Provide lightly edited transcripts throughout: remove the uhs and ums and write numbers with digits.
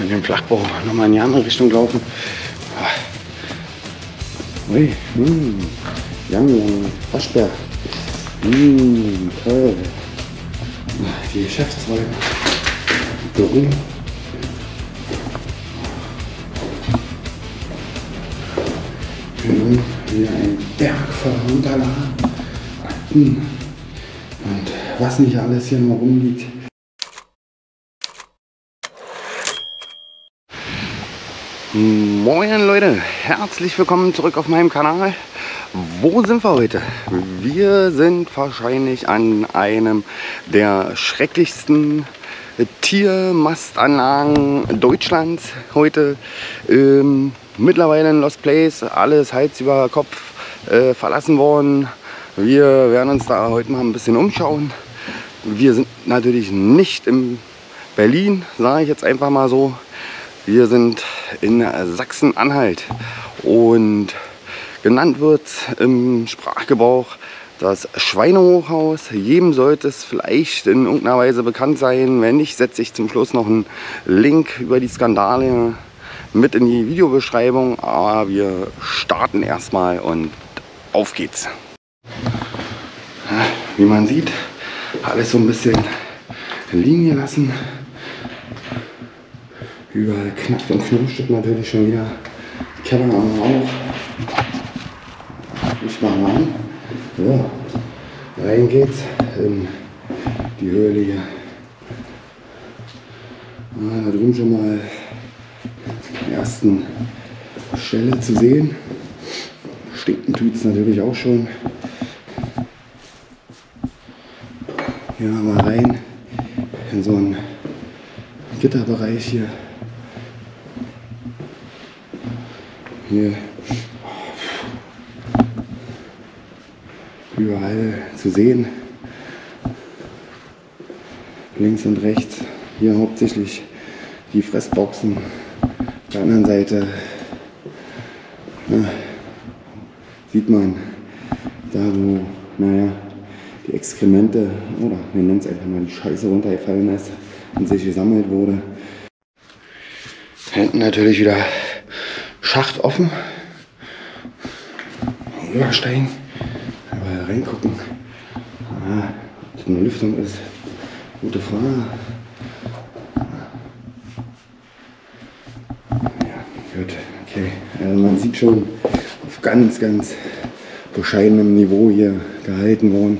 in den Flachbau nochmal in die andere Richtung laufen. Ui, Yang, Waschbär. Toll. Die Geschäftsräume. Büro. Hier ein Berg voller Unterlagen. Akten. Und was nicht alles hier noch rumliegt. Moin Leute, herzlich willkommen zurück auf meinem Kanal. Wo sind wir heute? Wir sind wahrscheinlich an einem der schrecklichsten Tiermastanlagen Deutschlands heute. Mittlerweile ein Lost Place, alles Hals über Kopf verlassen worden. Wir werden uns da heute mal ein bisschen umschauen. Wir sind natürlich nicht in Berlin, sage ich jetzt einfach mal so. Wir sind in Sachsen-Anhalt und genannt wird im Sprachgebrauch das Schweinehochhaus. Jedem sollte es vielleicht in irgendeiner Weise bekannt sein. Wenn nicht, setze ich zum Schluss noch einen Link über die Skandale mit in die Videobeschreibung. Aber wir starten erstmal und auf geht's. Wie man sieht, alles so ein bisschen liegen gelassen. Überall knackt und knirscht natürlich schon wieder. Die Keller auch. Ich mache mal an. So, rein geht's in die Höhle hier. Da drüben schon mal die ersten Stelle zu sehen. Stinken tut's natürlich auch schon. Hier mal rein in so einen Gitterbereich hier. Hier überall zu sehen, links und rechts, hier hauptsächlich die Fressboxen, auf der anderen Seite sieht man da, wo die Exkremente oder wir nennen es einfach mal die Scheiße runtergefallen ist und sich gesammelt wurde. Hinten natürlich wieder Schacht offen, übersteigen, aber reingucken. Ob es eine Lüftung ist, gute Frage. Ja, gut, okay. Also man sieht schon auf ganz bescheidenem Niveau hier gehalten worden.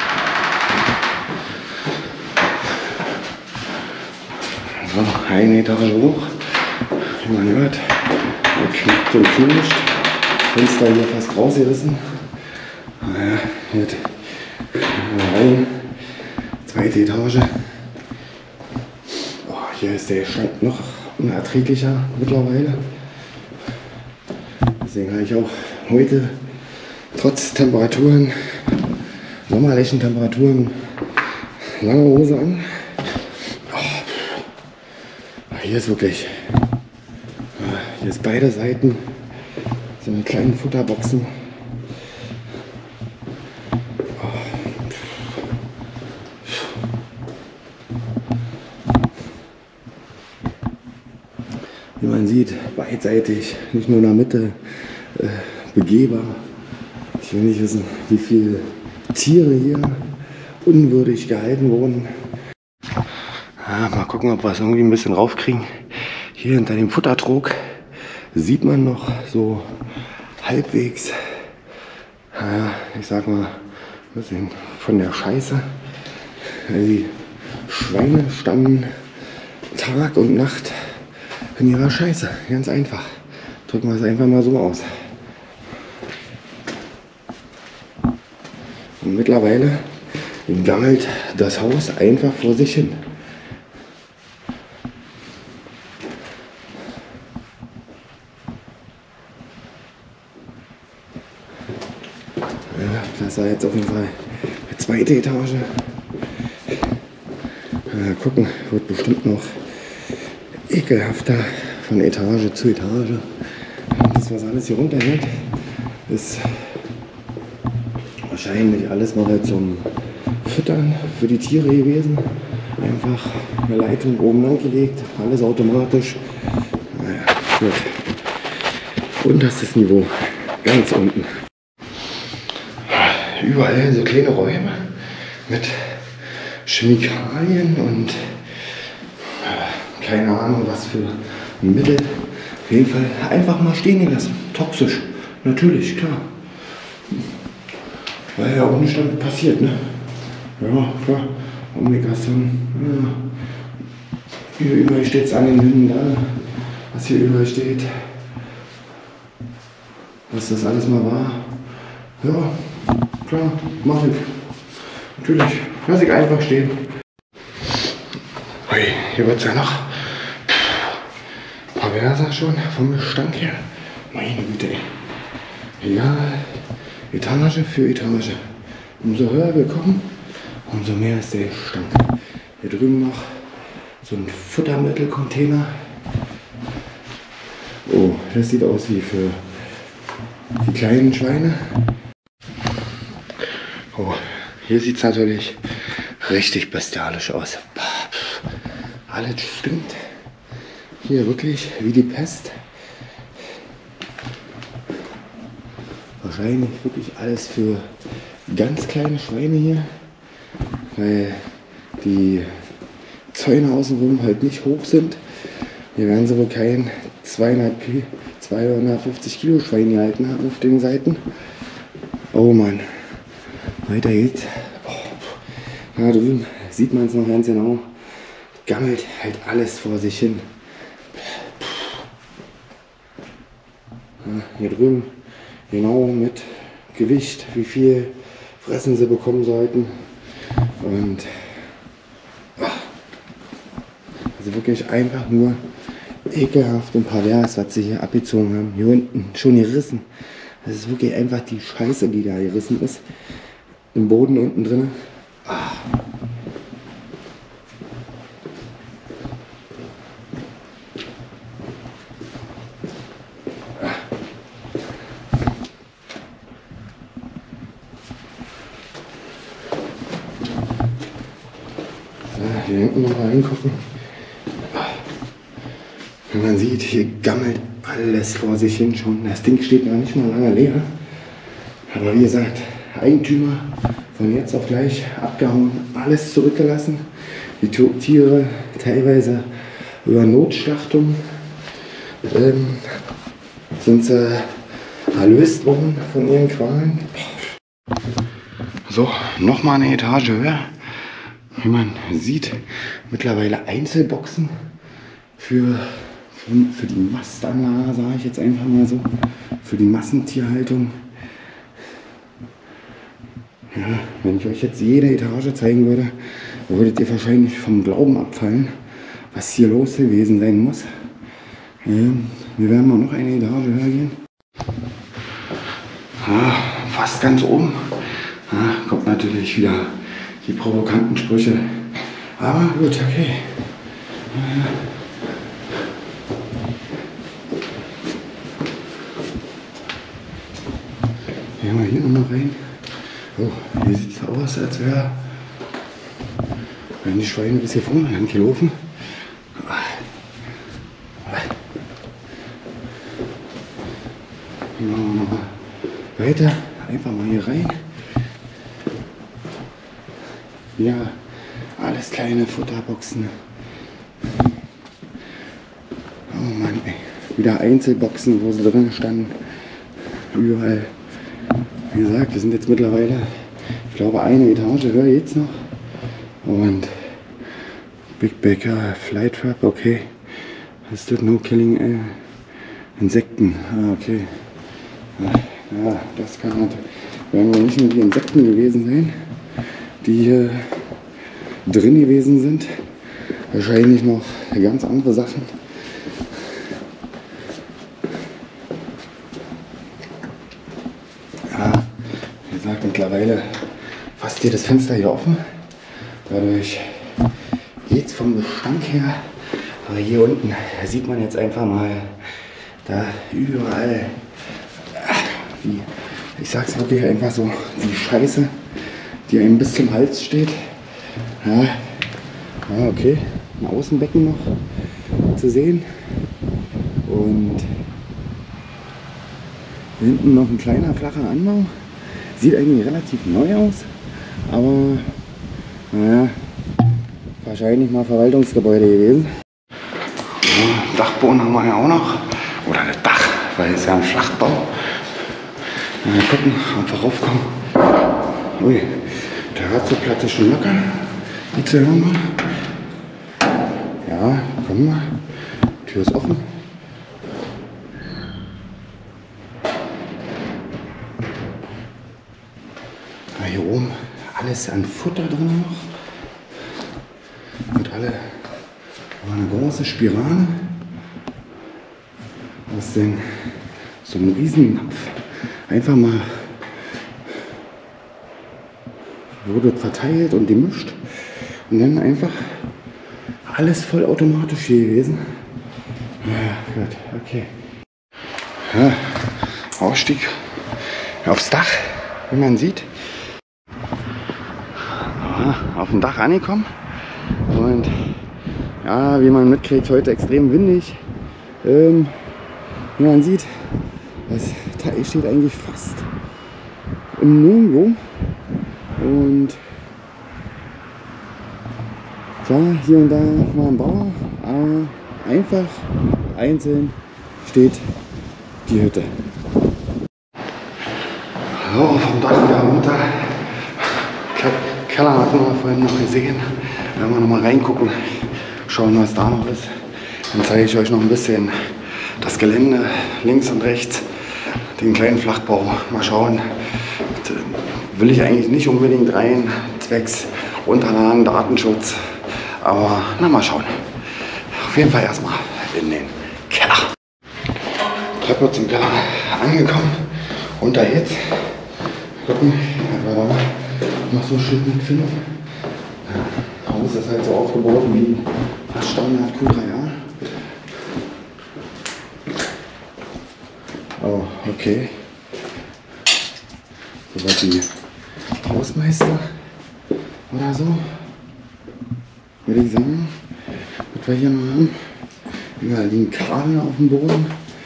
So, eine Etage hoch, wie man hört. Knackt und knirscht. Fenster hier fast rausgerissen. Naja, hier rein. Zweite Etage. Oh, hier ist der Schrank noch unerträglicher mittlerweile. Deswegen habe ich auch heute trotz Temperaturen, sommerlichen Temperaturen, lange Hose an. Oh, hier ist wirklich. Hier ist beide Seiten so eine kleinen Futterboxen. Wie man sieht, beidseitig, nicht nur in der Mitte begehbar. Ich will nicht wissen, wie viele Tiere hier unwürdig gehalten wurden. Mal gucken, ob wir es irgendwie ein bisschen raufkriegen. Hier hinter dem Futtertrog sieht man noch so halbwegs, ich sag mal, ein bisschen von der Scheiße. Die Schweine standen Tag und Nacht in ihrer Scheiße, ganz einfach. Drücken wir es einfach mal so aus. Und mittlerweile gammelt das Haus einfach vor sich hin. Das war jetzt auf jeden Fall die zweite Etage. Gucken, wird bestimmt noch ekelhafter von Etage zu Etage. Das, was alles hier runterhält, ist wahrscheinlich alles mal zum Füttern für die Tiere gewesen. Einfach eine Leitung oben lang gelegt, alles automatisch. Naja, gut. Unterstes Niveau, ganz unten. Überall so kleine Räume mit Chemikalien und keine Ahnung was für Mittel. Auf jeden Fall einfach mal stehen gelassen. Toxisch, natürlich, klar. Weil ja auch nicht damit passiert, ne? Ja, klar. Omega-Son. Ja. Hier überall steht es an den Händen da. Was hier überall steht. Was das alles mal war. Ja, klar, mach ich. Natürlich, lass ich einfach stehen. Ui, hier wird es ja noch perverser schon vom Gestank her. Meine Güte, ey. Ja, Etage für Etage. Umso höher wir kommen, umso mehr ist der Gestank. Hier drüben noch so ein Futtermittelcontainer. Oh, das sieht aus wie für die kleinen Schweine. Oh, hier sieht es natürlich richtig bestialisch aus. Alles stinkt. Hier wirklich wie die Pest. Wahrscheinlich wirklich alles für ganz kleine Schweine hier, weil die Zäune außenrum halt nicht hoch sind. Hier werden sie wohl kein 250 Kilo Schwein gehalten haben auf den Seiten. Oh Mann, weiter geht's. Da drüben sieht man es noch ganz genau. Gammelt halt alles vor sich hin. Ja, hier drüben genau mit Gewicht, wie viel Fressen sie bekommen sollten. Und also wirklich einfach nur ekelhaft und pervers, was sie hier abgezogen haben. Hier unten schon gerissen. Das ist wirklich einfach die Scheiße, die da gerissen ist. Im Boden unten drin. Hier hinten noch mal hingucken. Wenn man sieht, hier gammelt alles vor sich hin schon. Das Ding steht noch nicht mal lange leer. Aber wie gesagt, Eigentümer von jetzt auf gleich abgehauen, alles zurückgelassen. Die Tiere teilweise über Notschlachtung sind sie erlöst worden von ihren Qualen. So, nochmal eine Etage höher. Wie man sieht, mittlerweile Einzelboxen für die Mastanlage, sage ich jetzt einfach mal so, für die Massentierhaltung. Ja, wenn ich euch jetzt jede Etage zeigen würde, würdet ihr wahrscheinlich vom Glauben abfallen, was hier los gewesen sein muss. Wir werden mal noch eine Etage höher gehen. Ja, fast ganz oben. Ja, kommt natürlich wieder die provokanten Sprüche. Aber gut, okay. Gehen wir hier nochmal rein. Oh, hier sieht es aus, als wären die Schweine bis hier vorne lang gelaufen. Hier machen wir nochmal weiter. Einfach mal hier rein. Ja, alles kleine Futterboxen. Oh Mann, ey. Wieder Einzelboxen, wo sie drin standen. Überall. Wie gesagt, wir sind jetzt mittlerweile, ich glaube, eine Etage höher jetzt noch. Und Big Baker, Flytrap, okay. Was ist das? No Killing Insekten. Ah, okay. Ja, das kann halt, werden wohl nicht nur die Insekten gewesen sein, die hier drin gewesen sind. Wahrscheinlich noch ganz andere Sachen. Ja, wie gesagt, mittlerweile fast jedes Fenster hier offen. Dadurch geht es vom Gestank her. Aber hier unten sieht man jetzt einfach mal, da überall, ich sag's wirklich einfach so, die Scheiße, die einem bis zum Hals steht. Ja, Ja, okay, ein Außenbecken noch zu sehen. Und hinten noch ein kleiner, flacher Anbau. Sieht eigentlich relativ neu aus, aber naja, wahrscheinlich mal Verwaltungsgebäude gewesen. Ja, Dachboden haben wir ja auch noch. Oder das Dach, weil es ja ein Flachbau. Mal gucken, ob wir raufkommen. Ui, der Ratioplatte ist schon locker. Die zu hören mal. Ja, kommen wir. Die Tür ist offen. Ja, hier oben alles an Futter drin noch. Und alle eine große Spirale. Aus den, so einem Riesennapf. Einfach mal wurde verteilt und gemischt. Und dann einfach alles vollautomatisch hier gewesen. Ja, gut, okay. Ja, Ausstieg aufs Dach, wie man sieht. Ja, auf dem Dach angekommen. Und ja, wie man mitkriegt, heute extrem windig. Wie man sieht, das Teil steht eigentlich fast im Nirgendwo. Und ja, hier und da mal ein Bauer, aber einfach einzeln steht die Hütte. So, vom Dach wieder runter. Keller hatten wir vorhin noch gesehen. Wenn wir noch mal reingucken, schauen, was da noch ist. Dann zeige ich euch noch ein bisschen das Gelände links und rechts, den kleinen Flachbau. Mal schauen. Will ich eigentlich nicht unbedingt rein, zwecks Unterlagen, Datenschutz. Aber na, mal schauen. Auf jeden Fall erstmal in den Keller. Treppe zum Keller angekommen. Und da jetzt gucken, was wir da noch so schön mitfinden. Das Haus ist halt so aufgebaut wie fast Standard Q3A. Oh, okay. Soweit die Hausmeister oder so, würde ich sagen. Was wir hier noch haben, überall liegen Kabel auf dem Boden.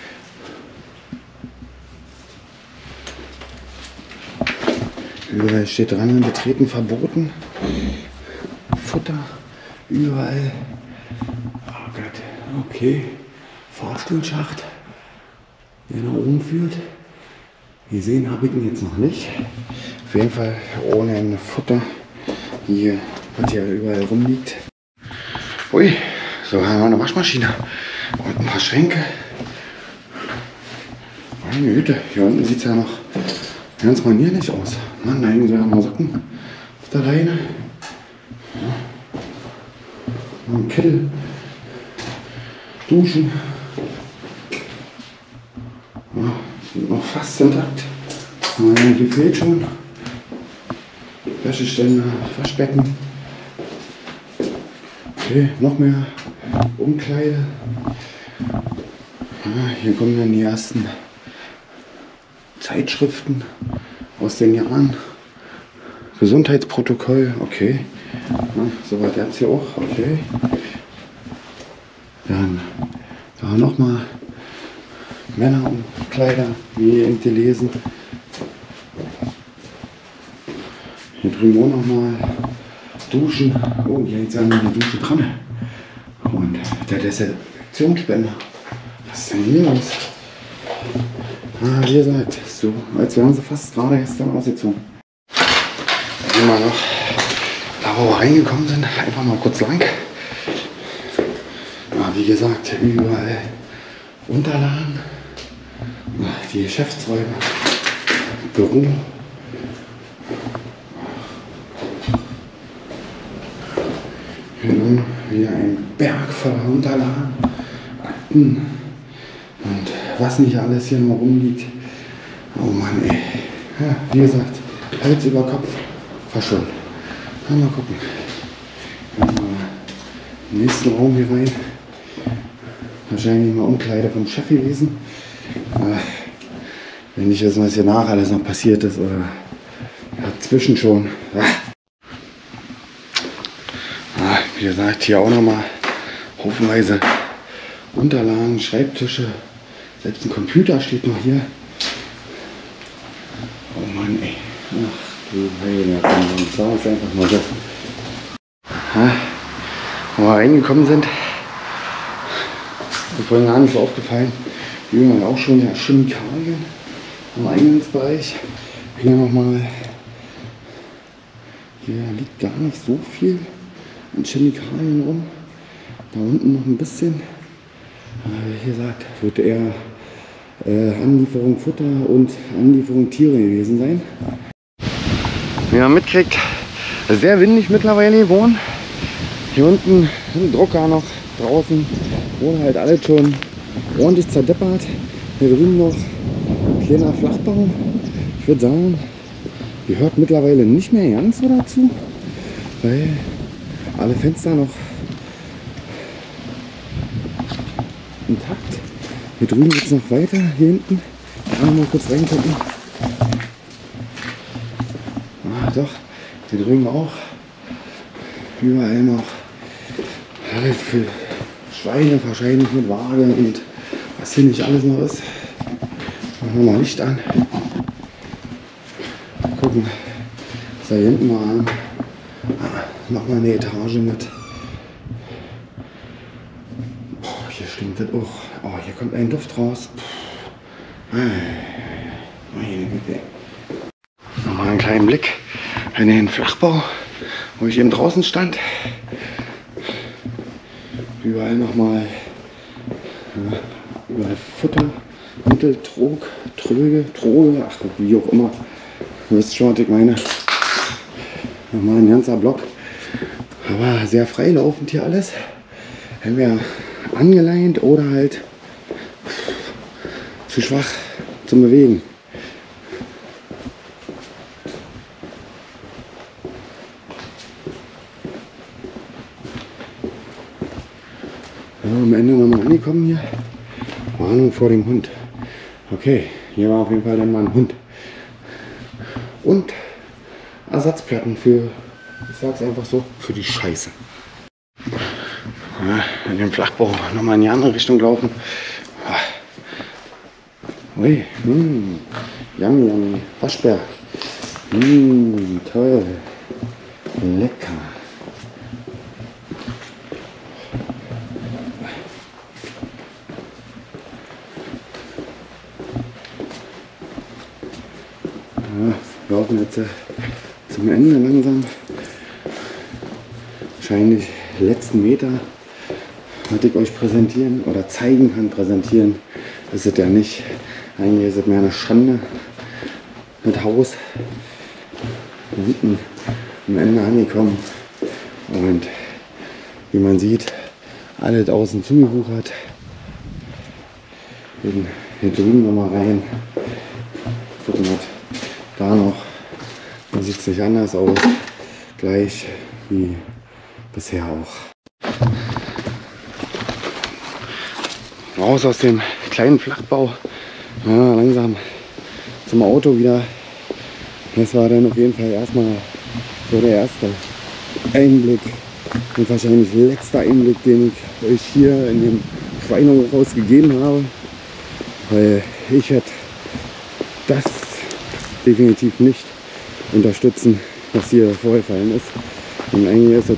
Überall steht dran, betreten verboten. Futter, überall. Oh Gott, okay. Fahrstuhlschacht, der nach oben führt. Gesehen habe ich ihn jetzt noch nicht. Auf jeden Fall ohne ein Futter. Hier, was hier überall rumliegt. Ui, so haben wir eine Waschmaschine und ein paar Schränke. Meine Güte, hier unten sieht es ja noch ganz manierlich aus. Mann, da hängen sogar noch Socken auf der Leine. Ja. Noch ein Kittel. Duschen. Ja, sind noch fast intakt. Hier fehlt schon. Wäscheständer, Waschbecken. Okay, noch mehr Umkleide. Ja, hier kommen dann die ersten Zeitschriften aus den Jahren. Gesundheitsprotokoll, okay. Ja, soweit jetzt hier auch, okay. Dann da nochmal Männerumkleider, wie eben gelesen. Hier drüben auch nochmal Duschen. Oh, hier ist ja noch eine Dusche dran. Und der Desinfektionsspender. Was ist denn hier los? Ah, wie gesagt, so, als wären sie fast gerade gestern ausgezogen. Gehen wir noch da, wo wir reingekommen sind, einfach mal kurz lang. Ja, wie gesagt, überall Unterlagen, die Geschäftsräume, Büro. Hier wieder ein Berg voller Unterlagen, Akten und was nicht alles hier noch rumliegt. Oh Mann, ey. Ja, wie gesagt, Hals über Kopf verschwunden. Mal gucken. Mal im nächsten Raum hier rein. Wahrscheinlich mal Umkleide vom Chef gewesen. Wenn nicht wissen, was hier nach alles noch passiert ist oder dazwischen schon. Wie gesagt, hier auch nochmal haufenweise Unterlagen, Schreibtische, selbst ein Computer steht noch hier. Oh Mann, ey. Ach du Heilige, dann sag es einfach mal so. Wo wir reingekommen sind, ist mir vorhin gar nicht so aufgefallen. Hier haben wir auch schon ja Chemikalien im Eingangsbereich. Hier nochmal. Hier liegt gar nicht so viel an Chemikalien rum. Da unten noch ein bisschen. Wie gesagt, wird eher Anlieferung Futter und Anlieferung Tiere gewesen sein. Wie man mitkriegt, sehr windig mittlerweile geworden. Hier unten ein Drucker noch draußen, wurde halt alles schon ordentlich zerdeppert. Hier drüben noch ein kleiner Flachbau. Ich würde sagen, gehört mittlerweile nicht mehr ganz so dazu, weil alle Fenster noch intakt. Hier drüben geht es noch weiter, hier hinten. Da mal kurz reingucken. Ah, doch, hier drüben auch. Überall noch alles für Schweine, wahrscheinlich mit Waage und was hier nicht alles noch ist. Machen wir mal Licht an. Gucken, was da hier hinten mal an. Nochmal eine Etage mit. Boah, hier stinkt das auch. Oh, hier kommt ein Duft raus. Meine Güte. Nochmal einen kleinen Blick in den Flachbau, wo ich eben draußen stand. Überall nochmal überall Futter, Mittel, Tröge, ach wie auch immer. Ihr wisst schon, was ich meine. Nochmal ein ganzer Block. Aber sehr freilaufend hier alles. Entweder angeleint oder halt zu schwach zum Bewegen. Ja, am Ende nochmal angekommen hier. Warnung vor dem Hund. Okay, hier war auf jeden Fall dann mal ein Hund. Und Ersatzplatten für, ich sag's einfach so, für die Scheiße. Ja, in dem Flachbau nochmal in die andere Richtung laufen. Ui, yummy, yummy. Waschbär. Toll. Lecker. Wir laufen jetzt zum Ende langsam. Wahrscheinlich letzten Meter, was ich euch präsentieren oder zeigen kann. Präsentieren ist es ja nicht. Eigentlich ist es mehr eine Schande mit Haus. Hinten am Ende angekommen. Und wie man sieht, alles außen zugewuchert. Hier drüben nochmal rein. Gucken wir da noch. Da sieht es nicht anders aus. Gleich wie bisher auch. Raus aus dem kleinen Flachbau. Ja, langsam zum Auto wieder. Das war dann auf jeden Fall erstmal so der erste Einblick und wahrscheinlich letzter Einblick, den ich euch hier in dem Schweinehochhaus gegeben habe. Weil ich werde das definitiv nicht unterstützen, was hier vorgefallen ist. Und eigentlich ist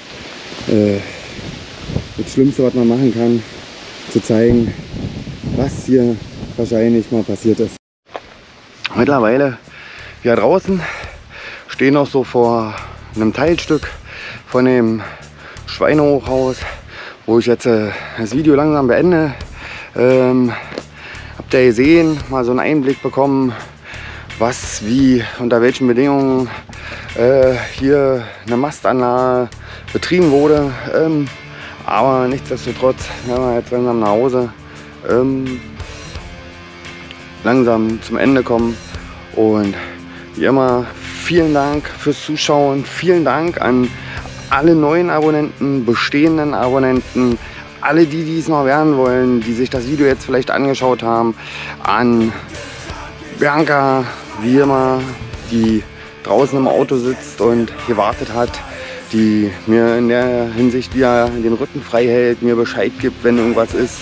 das Schlimmste, was man machen kann, zu zeigen, was hier wahrscheinlich mal passiert ist. Mittlerweile hier draußen stehen noch so vor einem Teilstück von dem Schweinehochhaus, wo ich jetzt das Video langsam beende. Habt ihr gesehen, mal so einen Einblick bekommen, was, wie, unter welchen Bedingungen hier eine Mastanlage betrieben wurde. Aber nichtsdestotrotz, wenn wir jetzt langsam nach Hause langsam zum Ende kommen. Und wie immer, vielen Dank fürs Zuschauen. Vielen Dank an alle neuen Abonnenten, bestehenden Abonnenten, alle die es noch werden wollen, die sich das Video jetzt vielleicht angeschaut haben, an Bianca, wie immer, die draußen im Auto sitzt und gewartet hat, die mir in der Hinsicht wieder den Rücken frei hält, mir Bescheid gibt, wenn irgendwas ist.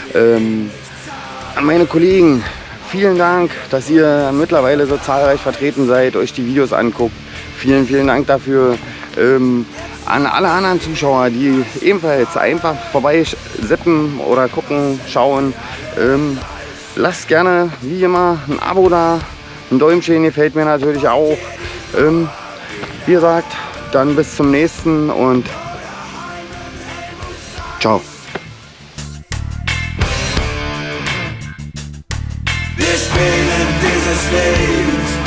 An meine Kollegen, vielen Dank, dass ihr mittlerweile so zahlreich vertreten seid, euch die Videos anguckt. Vielen, vielen Dank dafür. An alle anderen Zuschauer, die ebenfalls einfach vorbei sippen oder gucken, schauen. Lasst gerne, wie immer, ein Abo da. Ein Däumchen gefällt mir natürlich auch. Wie gesagt, dann bis zum nächsten und ciao. Wir spielen dieses Lied.